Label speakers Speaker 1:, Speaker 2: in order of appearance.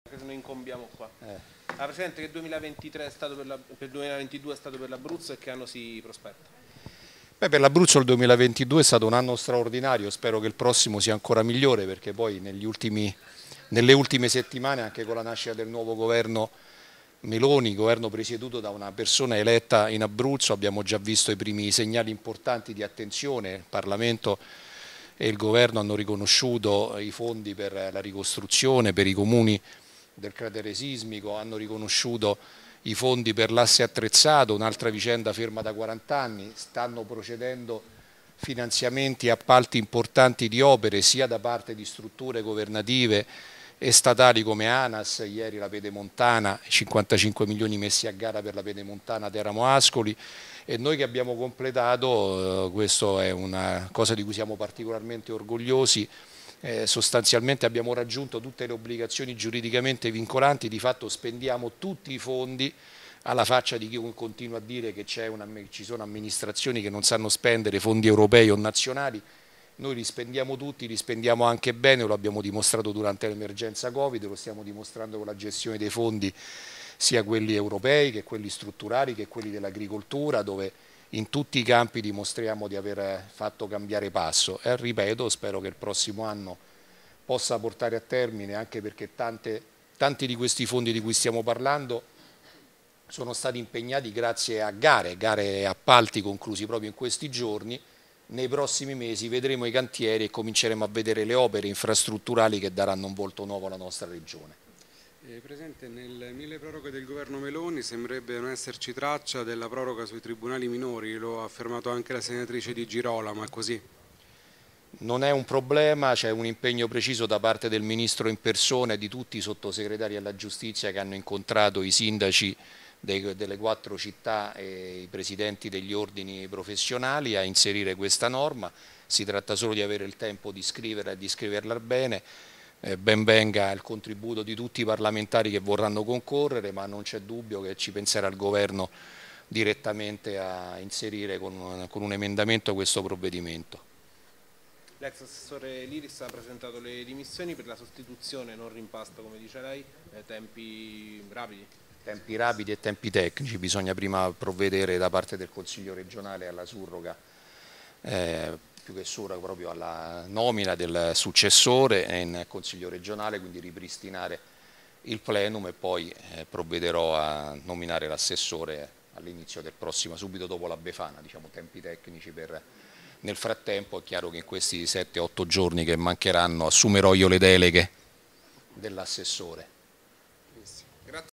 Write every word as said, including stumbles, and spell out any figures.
Speaker 1: che se noi incombiamo qua.
Speaker 2: Eh.
Speaker 1: La Presidente, che duemilaventitré è stato per, la, per il duemilaventidue è stato per l'Abruzzo e che anno si prospetta?
Speaker 2: Beh, per l'Abruzzo il duemilaventidue è stato un anno straordinario, spero che il prossimo sia ancora migliore, perché poi negli ultimi, nelle ultime settimane, anche con la nascita del nuovo governo Meloni, governo presieduto da una persona eletta in Abruzzo, abbiamo già visto i primi segnali importanti di attenzione. Il Parlamento e il governo hanno riconosciuto i fondi per la ricostruzione, per i comuni del cratere sismico, hanno riconosciuto i fondi per l'asse attrezzato, un'altra vicenda ferma da quaranta anni, stanno procedendo finanziamenti e appalti importanti di opere sia da parte di strutture governative e statali come ANAS, ieri la Pedemontana, cinquantacinque milioni messi a gara per la Pedemontana Teramo Ascoli, e noi che abbiamo completato, eh, questo è una cosa di cui siamo particolarmente orgogliosi, eh, sostanzialmente abbiamo raggiunto tutte le obbligazioni giuridicamente vincolanti, di fatto spendiamo tutti i fondi, alla faccia di chi continua a dire che una, ci sono amministrazioni che non sanno spendere fondi europei o nazionali. Noi li spendiamo tutti, li spendiamo anche bene, lo abbiamo dimostrato durante l'emergenza Covid, lo stiamo dimostrando con la gestione dei fondi sia quelli europei che quelli strutturali che quelli dell'agricoltura, dove in tutti i campi dimostriamo di aver fatto cambiare passo e ripeto, spero che il prossimo anno possa portare a termine, anche perché tante, tanti di questi fondi di cui stiamo parlando sono stati impegnati grazie a gare, gare e appalti conclusi proprio in questi giorni. Nei prossimi mesi vedremo i cantieri e cominceremo a vedere le opere infrastrutturali che daranno un volto nuovo alla nostra regione.
Speaker 3: Eh, Presidente, nel mille proroghe del governo Meloni sembrerebbe non esserci traccia della proroga sui tribunali minori, lo ha affermato anche la senatrice Di Girolamo, è così?
Speaker 2: Non è un problema, c'è un impegno preciso da parte del Ministro in persona e di tutti i sottosegretari alla giustizia che hanno incontrato i sindaci dei, delle quattro città e i presidenti degli ordini professionali a inserire questa norma. Si tratta solo di avere il tempo di scriverla e di scriverla bene. Eh, ben venga il contributo di tutti i parlamentari che vorranno concorrere, ma non c'è dubbio che ci penserà il governo direttamente a inserire con un, con un emendamento questo provvedimento.
Speaker 1: L'ex assessore Liris ha presentato le dimissioni per la sostituzione, non rimpasto come dice lei, eh, tempi rapidi?
Speaker 2: Tempi rapidi e tempi tecnici, bisogna prima provvedere da parte del Consiglio regionale alla surroga, eh, più che surroga proprio alla nomina del successore in Consiglio regionale, quindi ripristinare il plenum e poi eh, provvederò a nominare l'assessore all'inizio del prossimo, subito dopo la Befana, diciamo tempi tecnici per... Nel frattempo è chiaro che in questi sette otto giorni che mancheranno assumerò io le deleghe dell'assessore.